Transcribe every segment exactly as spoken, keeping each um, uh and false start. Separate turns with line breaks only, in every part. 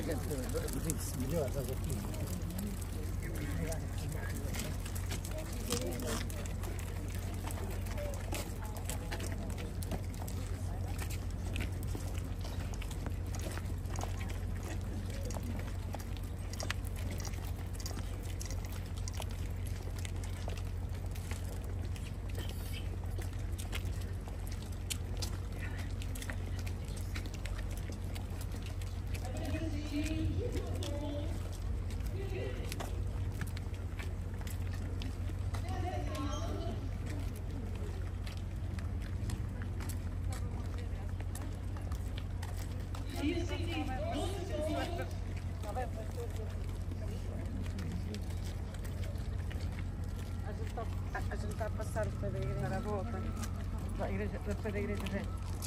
Vive-se melhor, estás aqui.
A gente está a passar o pé da igreja à volta. A igreja, o pé da igreja já.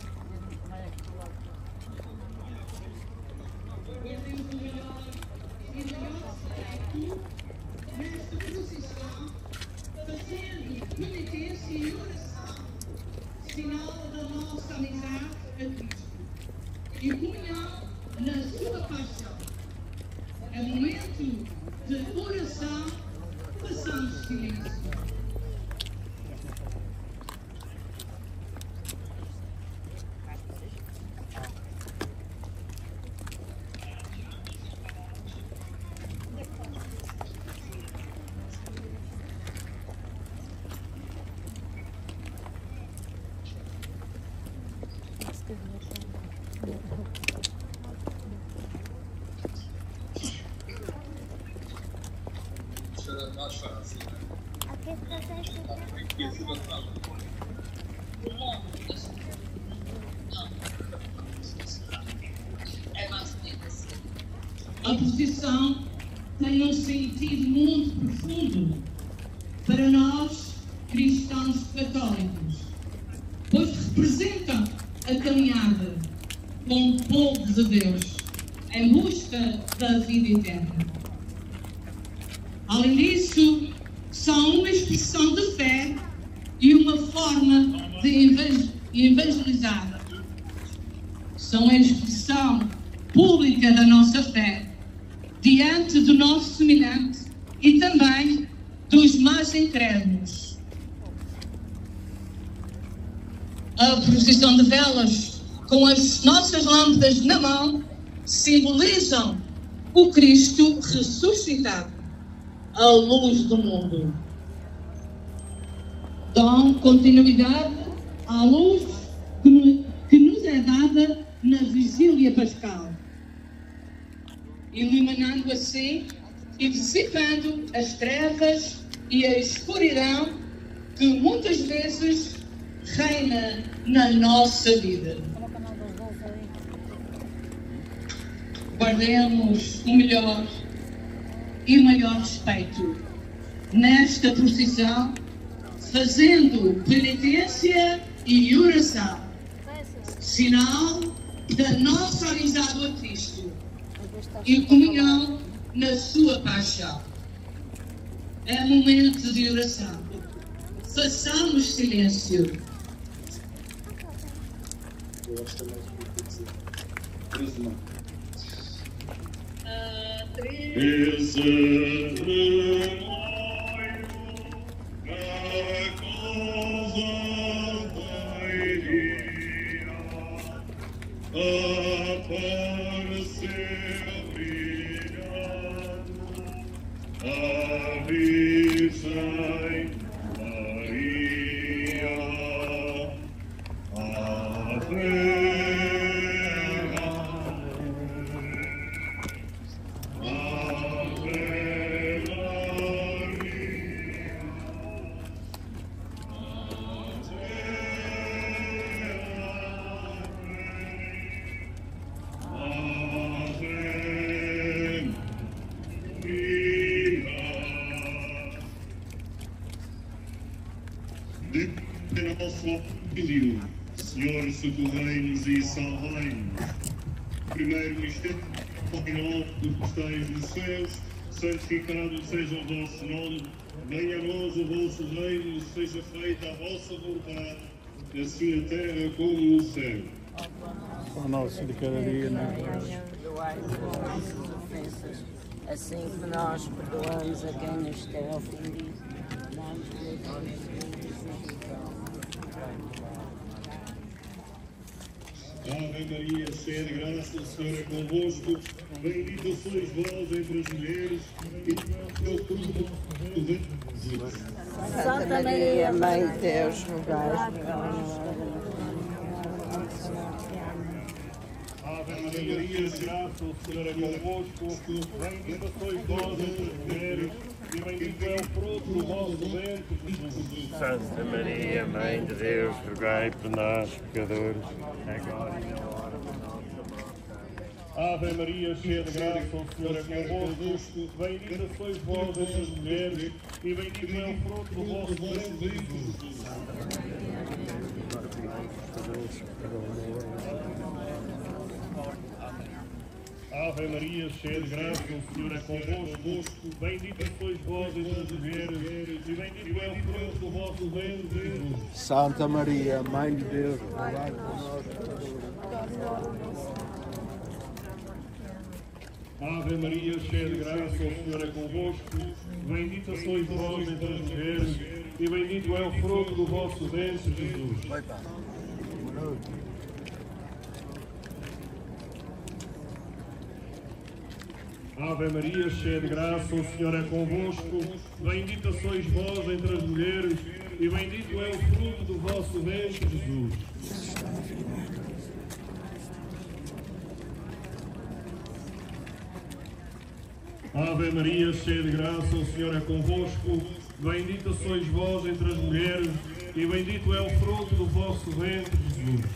Nesta procissão, fazendo penitência e oração, sinal da nossa amizade a Cristo e comunhão na sua paixão. É momento de oração, façamos silêncio. A procissão tem um sentido muito profundo para nós, cristãos católicos, pois representa a caminhada com o povo de Deus em busca da vida eterna. Além disso, são uma expressão de fé e uma forma de evangelizar. São a expressão pública da nossa fé diante do nosso semelhante e também dos mais incrédulos. A procissão de velas com as nossas lâmpadas na mão simbolizam o Cristo ressuscitado, a luz do mundo. Dão continuidade à luz que nos é dada na vigília pascal, iluminando assim e dissipando as trevas e a escuridão que muitas vezes reina na nossa vida. Guardemos o melhor e o maior respeito nesta procissão, fazendo penitência e oração, sinal da nossa amizade a Cristo e comunhão na sua paixão. É momento de oração. Façamos silêncio.
Senhor, socorrei-nos e salvai-nos. Primeiro mistério, Pai nosso que estais nos céus, santificado seja o vosso nome, venha a nós o vosso reino, seja feita a vossa vontade, assim na terra como no céu.
O nosso de cada dia, não é? perdoai-nos as nossas ofensas, assim como nós perdoamos a quem nos tem ofendido. Dá-nos
Ave Maria, cheia de graça, o Senhor é convosco. Bendita sois vós entre as mulheres, e é o fruto do vosso ventre.
Santa Maria, Mãe de Deus, rogai por nós.
Ave Maria, cheia de graça, o Senhor é convosco. Bendita sois vós entre as mulheres, e bendito é o fruto do vosso ventre, Jesus.
Santa Maria, Mãe de Deus, rogai por nós, pecadores, agora e na hora da nossa morte.
Ave Maria, cheia de graça, o Senhor é convosco. Bendita sois vós entre as mulheres, e bendito é o fruto do vosso ventre, Jesus. Ave Maria, cheia de graça, o Senhor é convosco. Bendita sois vós entre as mulheres, e bendito é o fruto do vosso ventre, Jesus.
Santa Maria, Mãe de Deus, rogai por nós, pecadores.
Ave Maria, cheia de graça, o Senhor é convosco. Bendita sois vós entre as mulheres, e bendito é o fruto do vosso ventre, Jesus. Ave Maria, cheia de graça, o Senhor é convosco. Bendita sois vós entre as mulheres, e bendito é o fruto do vosso ventre, Jesus. Ave Maria, cheia de graça, o Senhor é convosco. Bendita sois vós entre as mulheres, e bendito é o fruto do vosso ventre, Jesus.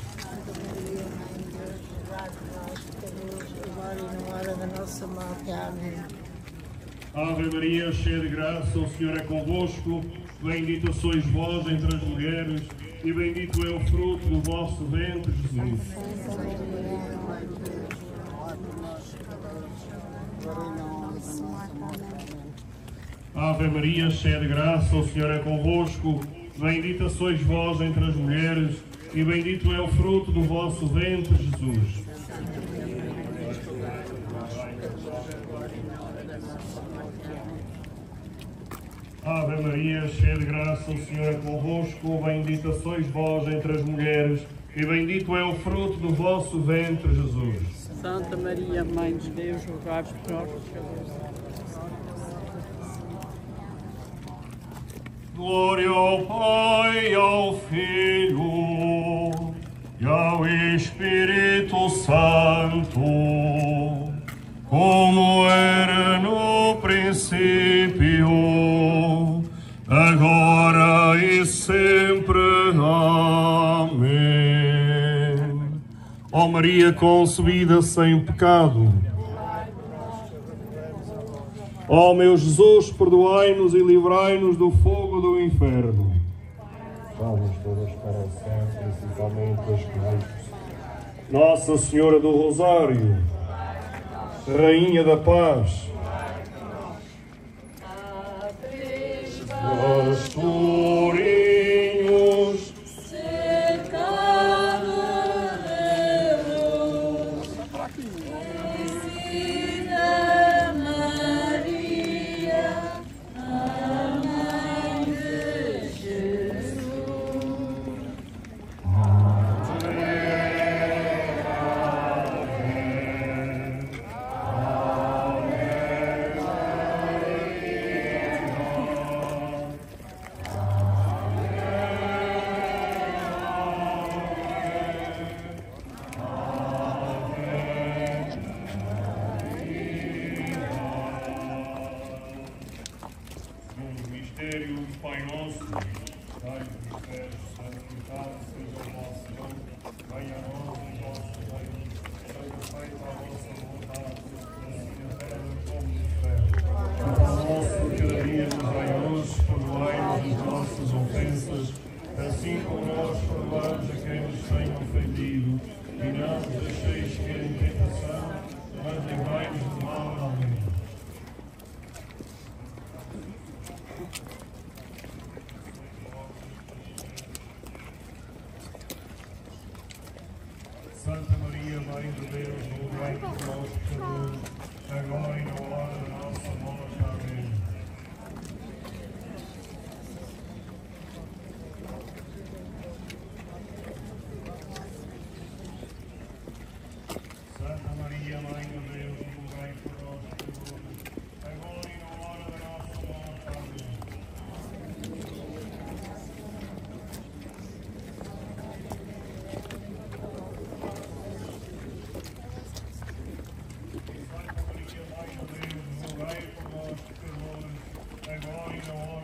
Agora e na hora da nossa morte. Amém.
Ave Maria, cheia de graça, o Senhor é convosco. Bendita sois vós entre as mulheres, e bendito é o fruto do vosso ventre, Jesus. Ave Maria, cheia de graça, o Senhor é convosco. Bendita sois vós entre as mulheres, e bendito é o fruto do vosso ventre, Jesus. Ave Maria, cheia de graça, o Senhor é convosco. Bendita sois vós entre as mulheres, e bendito é o fruto do vosso ventre, Jesus.
Santa Maria, Mãe de Deus, rogai por nós, pecadores.
Glória ao Pai, ao Filho e ao Espírito Santo, como era no princípio, agora e sempre. Amém. Ó Maria concebida sem pecado, ó meu Jesus, perdoai-nos e livrai-nos do fogo do inferno.
Vamos todas para o céu, principalmente os que mais.
Nossa Senhora do Rosário, Rainha da Paz, pastorinhos, Pai nosso, Pai dos céus, santificado seja o vosso nome, venha a nós o vosso reino, seja feita a vossa vontade, assim na terra como no céu. O pão nosso de cada dia nos dai hoje, perdoai-nos as nossas ofensas, assim como nós perdoamos a quem nos tem ofendido, e não nos deixeis cair em tentação, mas livrai-nos do mal. Amém. na hora